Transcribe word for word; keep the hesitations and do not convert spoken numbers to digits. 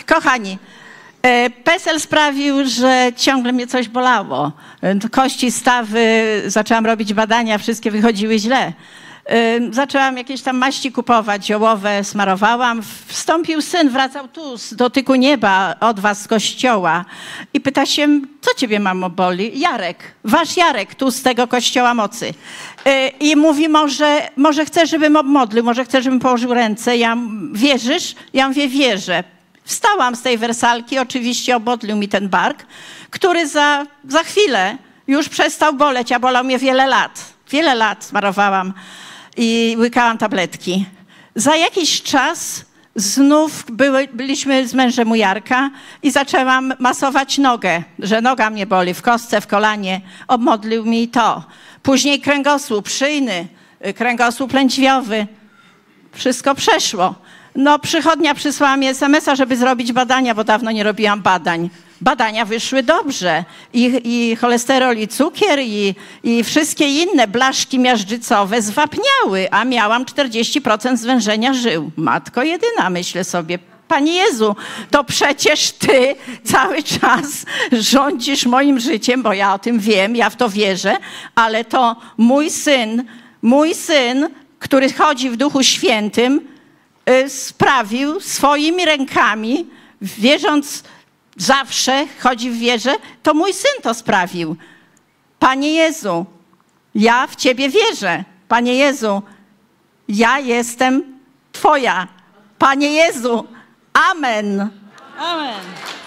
Kochani, P E S E L sprawił, że ciągle mnie coś bolało. Kości, stawy, zaczęłam robić badania, wszystkie wychodziły źle. Zaczęłam jakieś tam maści kupować, ziołowe, smarowałam. Wstąpił syn, wracał tu z dotyku nieba od was z kościoła i pyta się, co ciebie, mamo, boli? Jarek, wasz Jarek tu z tego kościoła mocy. I mówi, może, może chcesz, żebym obmodlił, może chcesz, żebym położył ręce. Ja, wierzysz? Ja mówię, wierzę. Wstałam z tej wersalki, oczywiście obmodlił mi ten bark, który za, za chwilę już przestał boleć, a bolał mnie wiele lat. Wiele lat smarowałam i łykałam tabletki. Za jakiś czas znów były, byliśmy z mężem u Jarka i zaczęłam masować nogę, że noga mnie boli w kostce, w kolanie. Obmodlił mi to. Później kręgosłup szyjny, kręgosłup lędźwiowy. Wszystko przeszło. No, przychodnia przysłała mi es em es a, żeby zrobić badania, bo dawno nie robiłam badań. Badania wyszły dobrze. I, i cholesterol, i cukier, i, i wszystkie inne blaszki miażdżycowe zwapniały, a miałam czterdzieści procent zwężenia żył. Matko jedyna, myślę sobie, Panie Jezu, to przecież Ty cały czas rządzisz moim życiem, bo ja o tym wiem, ja w to wierzę, ale to mój syn, mój syn, który chodzi w Duchu Świętym, sprawił swoimi rękami, wierząc zawsze, chodzi w wierze, to mój syn to sprawił. Panie Jezu, ja w Ciebie wierzę. Panie Jezu, ja jestem Twoja. Panie Jezu, amen. Amen.